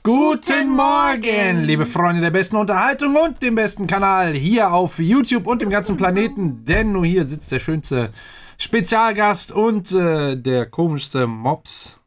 Guten Morgen, liebe Freunde der besten Unterhaltung und dem besten Kanal hier auf YouTube und dem ganzen Planeten, denn nur hier sitzt der schönste Spezialgast und der komischste Mops.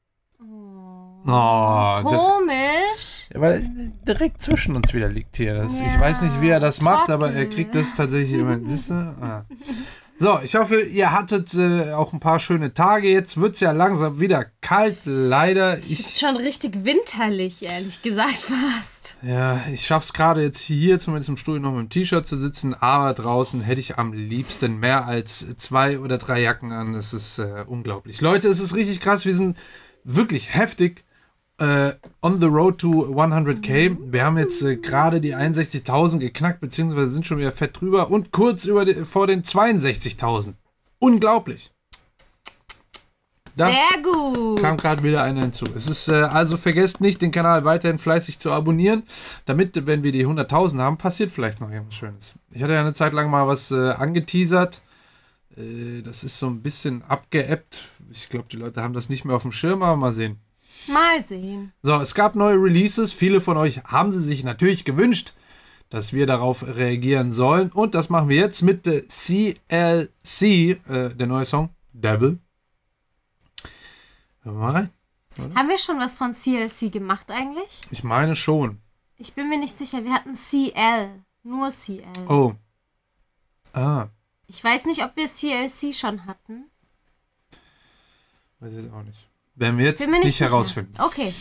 Oh, komisch. Ja, weil er direkt zwischen uns wieder liegt hier. Ja, ich weiß nicht, wie er das macht, aber er kriegt das tatsächlich immer. Siehste? Ah. So, ich hoffe, ihr hattet auch ein paar schöne Tage. Jetzt wird es ja langsam wieder kalt, leider. Ist schon richtig winterlich, ehrlich gesagt, fast. Ja, ich schaff's gerade jetzt hier, zumindest im Studio, noch mit dem T-Shirt zu sitzen, aber draußen hätte ich am liebsten mehr als 2 oder 3 Jacken an. Das ist unglaublich. Leute, es ist richtig krass. Wir sind wirklich heftig on the road to 100k. Wir haben jetzt gerade die 61.000 geknackt, beziehungsweise sind schon wieder fett drüber und kurz vor den 62.000. Unglaublich. Da sehr gut. Kam gerade wieder einer hinzu. Es ist also, vergesst nicht, den Kanal weiterhin fleißig zu abonnieren, damit, wenn wir die 100.000 haben, passiert vielleicht noch irgendwas Schönes. Ich hatte ja eine Zeit lang mal was angeteasert. Das ist so ein bisschen abgeebbt. Ich glaube, die Leute haben das nicht mehr auf dem Schirm, aber mal sehen. Mal sehen. So, es gab neue Releases. Viele von euch haben sie sich natürlich gewünscht, dass wir darauf reagieren sollen. Und das machen wir jetzt mit CLC, der neue Song, Devil. Hören wir mal rein. Oder? Haben wir schon was von CLC gemacht eigentlich? Ich meine schon. Ich bin mir nicht sicher. Wir hatten CL. Nur CL. Oh. Ah. Ich weiß nicht, ob wir CLC schon hatten. Weiß ich jetzt auch nicht. Werden wir jetzt nicht sicher herausfinden. Okay.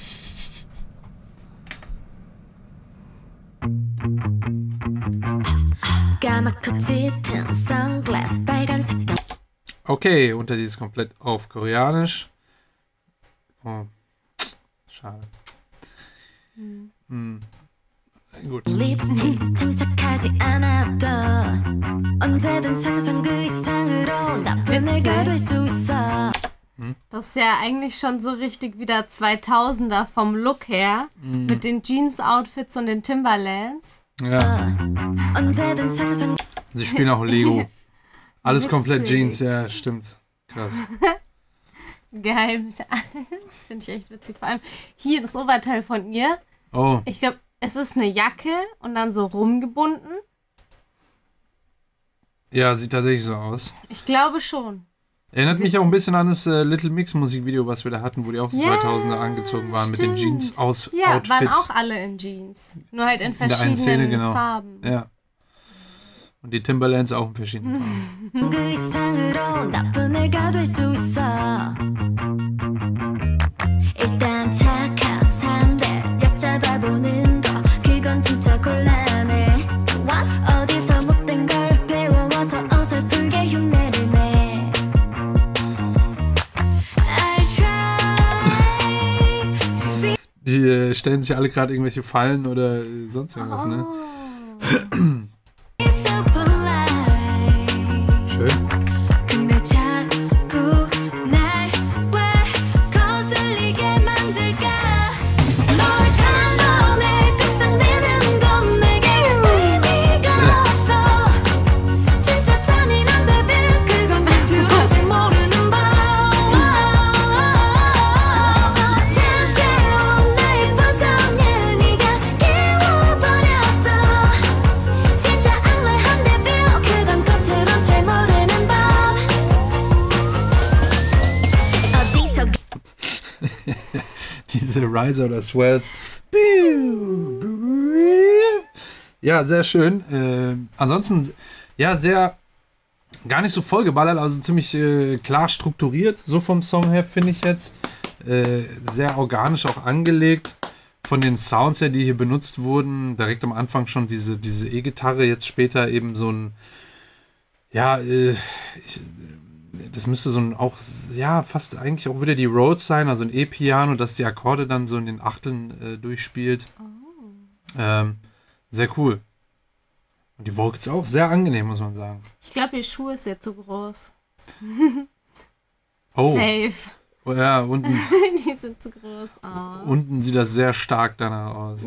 Okay, Untertitel ist komplett auf Koreanisch. Oh, schade. Gut. Das ist ja eigentlich schon so richtig wieder 2000er vom Look her. Mit den Jeans-Outfits und den Timberlands. Ja. Sie spielen auch Lego. Alles komplett Jeans, ja, stimmt. Krass. Geil. Das finde ich echt witzig. Vor allem hier das Oberteil von ihr. Oh. Ich glaube, es ist eine Jacke und dann so rumgebunden. Ja, sieht tatsächlich so aus. Ich glaube schon. Erinnert mich auch ein bisschen an das Little Mix Musikvideo, was wir da hatten, wo die auch 2000er angezogen waren, stimmt. Mit den Jeans-Outfits. Ja, waren auch alle in Jeans. Nur halt in verschiedenen Szene, genau. Farben. Ja. Und die Timberlands auch in verschiedenen Farben. Die stellen sich alle gerade irgendwelche Fallen oder sonst irgendwas, ne? Schön. Diese Riser oder Swells. Ja, sehr schön. Ansonsten, ja, gar nicht so vollgeballert, also ziemlich klar strukturiert, so vom Song her, finde ich jetzt. Sehr organisch auch angelegt. Von den Sounds her, die hier benutzt wurden, direkt am Anfang schon diese E-Gitarre, jetzt später eben so ein, ja, das müsste so ein auch, ja, fast eigentlich auch wieder die Rhodes sein, also ein E-Piano, das die Akkorde dann so in den Achteln durchspielt. Oh. Sehr cool. Und die Vocals auch sehr angenehm, muss man sagen. Ich glaube, die Schuhe ist ja zu groß. Oh. Safe. Oh, ja, unten. Die sind zu groß. Oh. Unten sieht das sehr stark danach aus.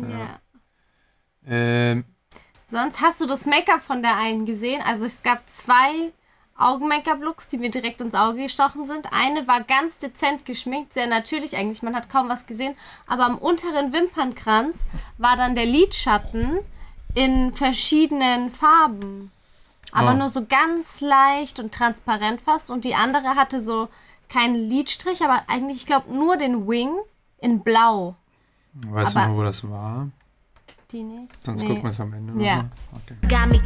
Ja. Sonst hast du das Make-up von der einen gesehen? Also es gab 2 Augen-Make-up-Looks, die mir direkt ins Auge gestochen sind. Eine war ganz dezent geschminkt, sehr natürlich eigentlich, man hat kaum was gesehen. Aber am unteren Wimpernkranz war dann der Lidschatten in verschiedenen Farben. Aber nur so ganz leicht und transparent fast. Und die andere hatte so keinen Lidstrich, aber eigentlich, ich glaube, nur den Wing in Blau. Weißt du noch, wo das war? Die nicht? Sonst gucken wir es am Ende. Ja. Okay.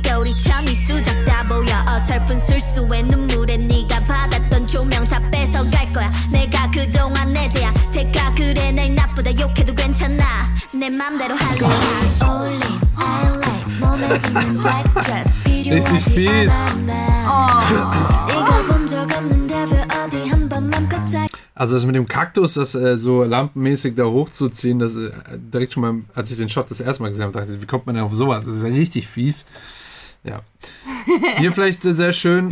Richtig fies. Also das mit dem Kaktus, das so lampenmäßig da hochzuziehen, das direkt schon mal, als ich den Shot das erste Mal gesehen habe, dachte ich, wie kommt man denn auf sowas? Das ist ja richtig fies. Ja. Hier vielleicht sehr schön,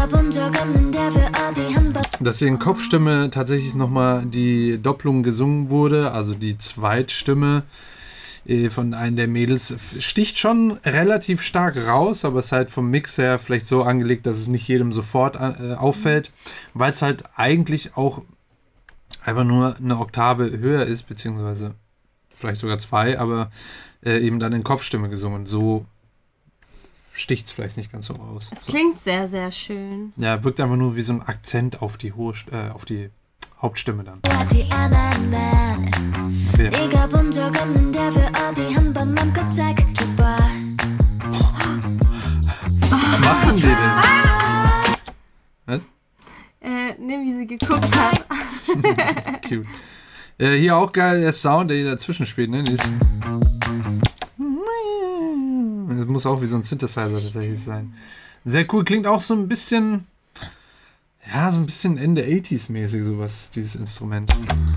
dass hier in Kopfstimme tatsächlich nochmal die Doppelung gesungen wurde, also die Zweitstimme von einem der Mädels sticht schon relativ stark raus, aber ist halt vom Mix her vielleicht so angelegt, dass es nicht jedem sofort auffällt, weil es halt eigentlich auch einfach nur eine Oktave höher ist, beziehungsweise vielleicht sogar 2, aber eben dann in Kopfstimme gesungen. So sticht es vielleicht nicht ganz so raus. Es klingt sehr, sehr schön. Ja, wirkt einfach nur wie so ein Akzent auf die auf die Hauptstimme dann. Okay. Was machen die denn? Was? Ne, wie sie geguckt hat. Cute. Hier auch geil der Sound, der hier dazwischen spielt, ne? Das muss auch wie so ein Synthesizer tatsächlich sein. Sehr cool, klingt auch so ein bisschen, ja, so ein bisschen Ende 80s mäßig, sowas, dieses Instrument.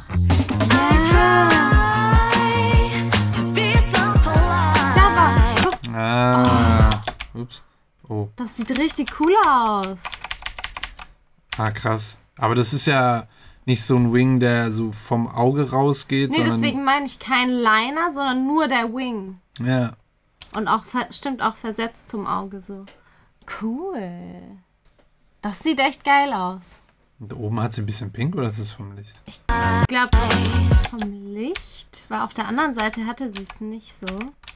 Ups. Oh. Das sieht richtig cool aus. Ah, krass. Aber das ist ja nicht so ein Wing, der so vom Auge rausgeht. Nee, deswegen meine ich kein Liner, sondern nur der Wing. Ja. Und auch, stimmt, auch versetzt zum Auge so. Cool. Das sieht echt geil aus. Und oben hat sie ein bisschen pink oder ist es vom Licht? Ich glaube, das ist vom Licht. Weil auf der anderen Seite hatte sie es nicht so.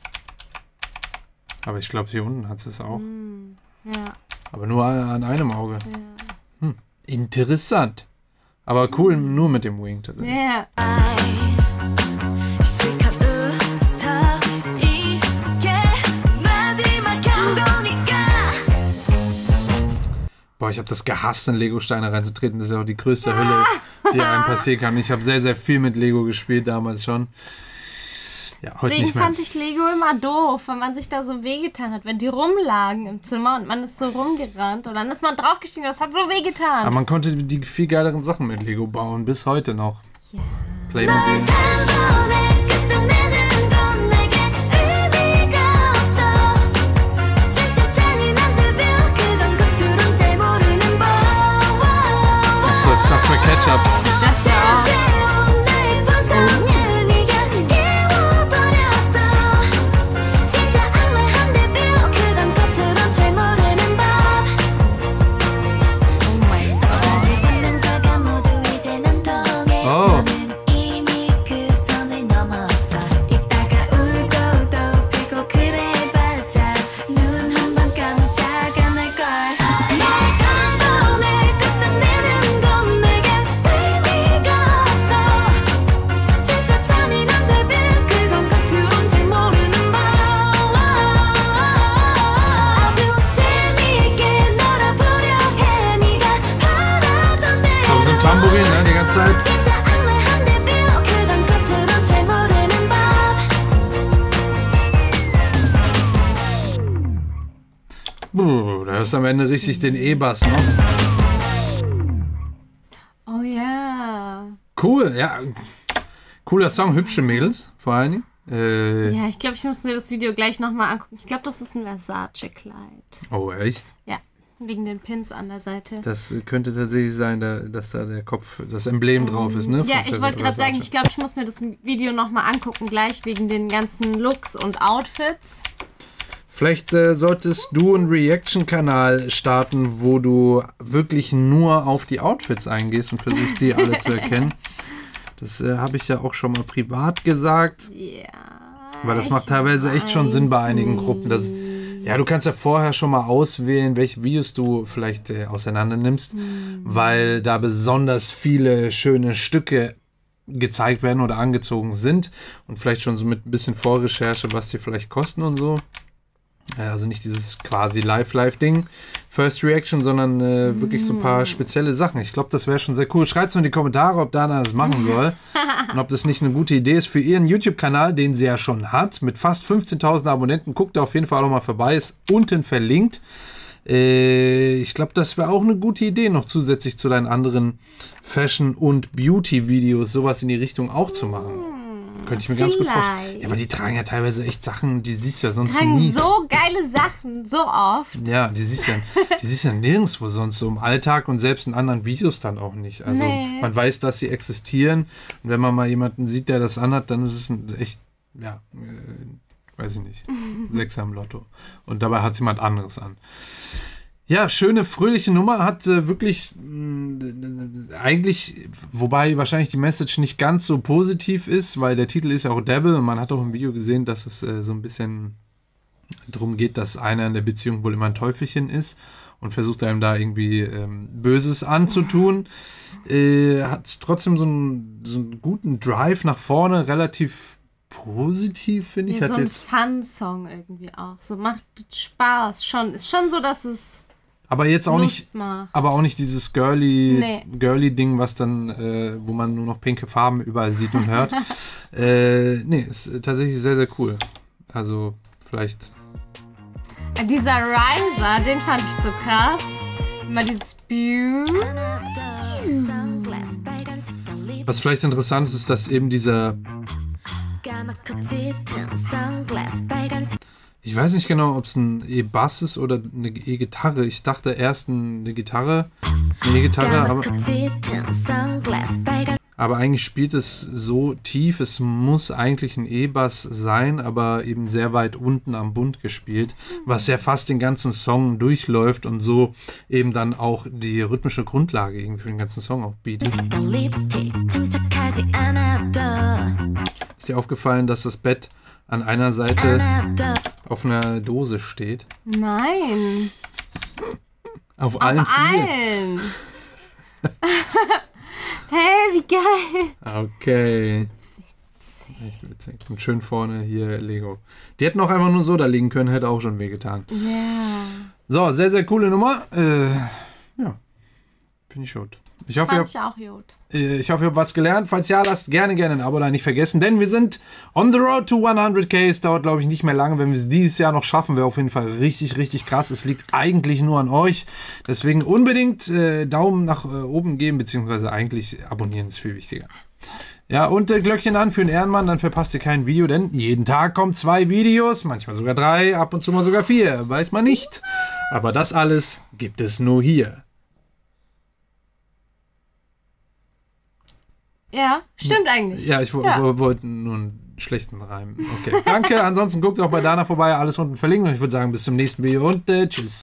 Aber ich glaube, hier unten hat sie es auch. Ja. Aber nur an einem Auge. Ja. Interessant. Aber cool, nur mit dem Wing tatsächlich. Ja. Boah, ich habe das gehasst, in Lego-Steine reinzutreten. Das ist ja auch die größte Hölle, die einem passieren kann. Ich habe sehr, sehr viel mit Lego gespielt damals schon. Ja, heute Deswegen nicht mehr. fand ich Lego immer doof, weil man sich da so wehgetan hat, wenn die rumlagen im Zimmer und man ist so rumgerannt und dann ist man draufgestiegen, das hat so wehgetan. Aber man konnte die viel geileren Sachen mit Lego bauen, bis heute noch. Ja. Playmobil. Achso, ich dachte für Ketchup. Das ja auch. Tambourin, ne, die ganze Zeit. Da ist am Ende richtig den E-Bass noch. Oh ja. Cool, ja. Cooler Song, hübsche Mädels, vor allen Dingen. Ja, ich glaube, ich muss mir das Video gleich nochmal angucken. Ich glaube, das ist ein Versace-Kleid. Oh, echt? Ja, wegen den Pins an der Seite. Das könnte tatsächlich sein, dass da der Kopf, das Emblem drauf ist, ne? Ja, ich wollte gerade sagen, ich glaube, ich muss mir das Video nochmal angucken, gleich wegen den ganzen Looks und Outfits. Vielleicht solltest du einen Reaction-Kanal starten, wo du wirklich nur auf die Outfits eingehst und versuchst, die alle zu erkennen. Das habe ich ja auch schon mal privat gesagt. Ja. Weil das macht teilweise echt schon Sinn bei einigen Gruppen. Ja, du kannst ja vorher schon mal auswählen, welche Videos du vielleicht auseinander nimmst, weil da besonders viele schöne Stücke gezeigt werden oder angezogen sind und vielleicht schon so mit ein bisschen Vorrecherche, was die vielleicht kosten und so. Also nicht dieses quasi Live-Ding, First Reaction, sondern wirklich so ein paar spezielle Sachen. Ich glaube, das wäre schon sehr cool. Schreibt es mir in die Kommentare, ob Dana das machen soll und ob das nicht eine gute Idee ist für ihren YouTube-Kanal, den sie ja schon hat, mit fast 15.000 Abonnenten. Guckt da auf jeden Fall auch mal vorbei, ist unten verlinkt. Ich glaube, das wäre auch eine gute Idee, noch zusätzlich zu deinen anderen Fashion- und Beauty-Videos sowas in die Richtung auch zu machen. Könnte ich mir ganz gut vorstellen. Ja, aber die tragen ja teilweise echt Sachen, die siehst du ja sonst nie. So geile Sachen, so oft. Ja, die siehst ja nirgendwo sonst so im Alltag und selbst in anderen Videos dann auch nicht. Also man weiß, dass sie existieren und wenn man mal jemanden sieht, der das anhat, dann ist es echt, ja, weiß ich nicht, 6 am Lotto. Und dabei hat es jemand anderes an. Ja, schöne, fröhliche Nummer, hat wirklich eigentlich, wobei wahrscheinlich die Message nicht ganz so positiv ist, weil der Titel ist ja auch Devil und man hat auch im Video gesehen, dass es so ein bisschen darum geht, dass einer in der Beziehung wohl immer ein Teufelchen ist und versucht einem da irgendwie Böses anzutun. Hat trotzdem so einen guten Drive nach vorne, relativ positiv, finde ich. Ja, so ein Fun-Song irgendwie auch. So macht Spaß. Ist schon so, dass es aber jetzt auch Lust nicht, macht. aber auch nicht dieses Girly-Ding, was dann, wo man nur noch pinke Farben überall sieht und hört. Nee, ist tatsächlich sehr, sehr cool. Also, vielleicht. Dieser Riser, den fand ich so krass. Immer dieses Was vielleicht interessant ist, dass eben dieser. Ich weiß nicht genau, ob es ein E-Bass ist oder eine E-Gitarre. Ich dachte erst eine E-Gitarre, aber eigentlich spielt es so tief. Es muss eigentlich ein E-Bass sein, aber eben sehr weit unten am Bund gespielt, was ja fast den ganzen Song durchläuft und so eben dann auch die rhythmische Grundlage irgendwie für den ganzen Song auch bietet. Ist dir aufgefallen, dass das Bett an einer Seite auf einer Dose steht? Nein. Auf allen Vieren? Hey, wie geil. Okay. Echt witzig. Und schön vorne hier Lego. Die hätten auch einfach nur so da liegen können, hätte auch schon wehgetan. Ja. Yeah. So, sehr, sehr coole Nummer. Ja, finde ich gut. Ich hoffe, ihr habt was gelernt. Falls ja, lasst gerne ein Abo da, nicht vergessen, denn wir sind on the road to 100k. Es dauert, glaube ich, nicht mehr lange. Wenn wir es dieses Jahr noch schaffen, wäre auf jeden Fall richtig, richtig krass. Es liegt eigentlich nur an euch. Deswegen unbedingt Daumen nach oben geben, beziehungsweise eigentlich abonnieren ist viel wichtiger. Ja, und Glöckchen an für den Ehrenmann, dann verpasst ihr kein Video, denn jeden Tag kommen 2 Videos, manchmal sogar 3, ab und zu mal sogar 4, weiß man nicht. Aber das alles gibt es nur hier. Ja, stimmt eigentlich. Ja, ich wollte nur einen schlechten Reim. Okay, danke. Ansonsten guckt auch bei Dana vorbei, alles unten verlinkt. Und ich würde sagen, bis zum nächsten Video und tschüss.